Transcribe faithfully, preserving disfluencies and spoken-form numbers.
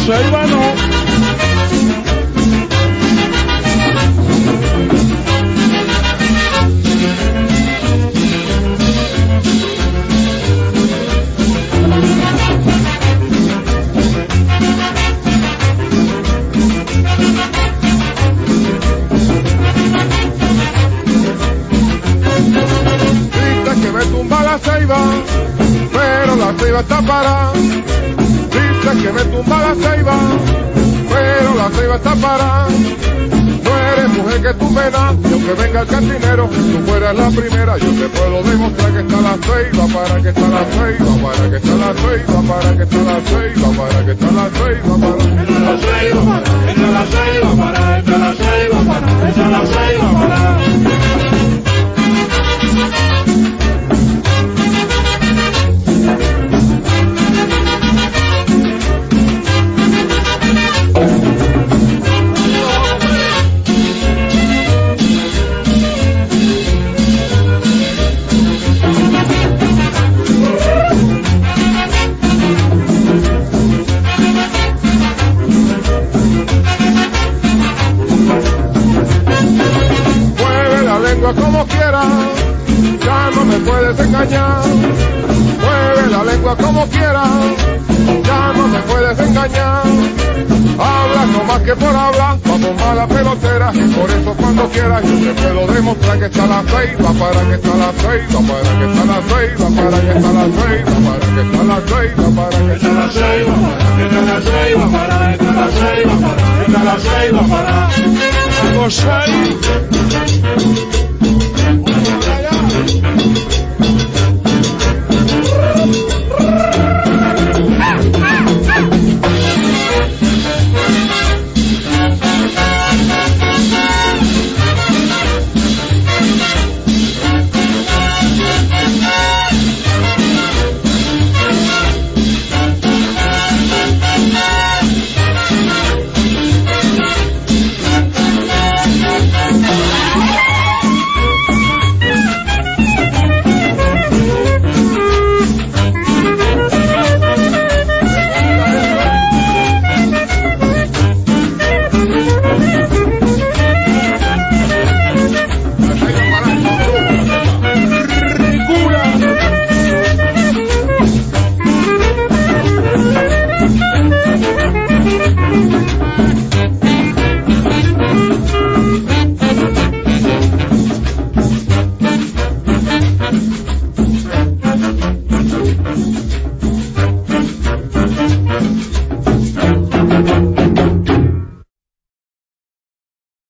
ceiba no. La ceiba, pero la ceiba está parada. Dice que me tumba la ceiba, pero la ceiba está parada. No eres mujer que tú me das, y aunque venga el cantinero, tú fueras la primera. Yo te puedo demostrar que está la ceiba, para que está la ceiba, para que está la ceiba, para que está la ceiba, para que está la ceiba, para que está la ceiba, para que está la ceiba, para que está la ceiba, para que está la ceiba, para. Como quieras, ya no me puedes engañar. Mueve la lengua como quieras, ya no me puedes engañar. Hablas no más que por hablar, vamos mala pelotera, y por eso cuando quieras yo te puedo demostrar que está la ceiba, para que está la ceiba, para que está la ceiba, para que está la ceiba, para que está la ceiba, para que está la ceiba, para que está la ceiba, para que está la ceiba, para que está la ceiba, para Algo ceiba.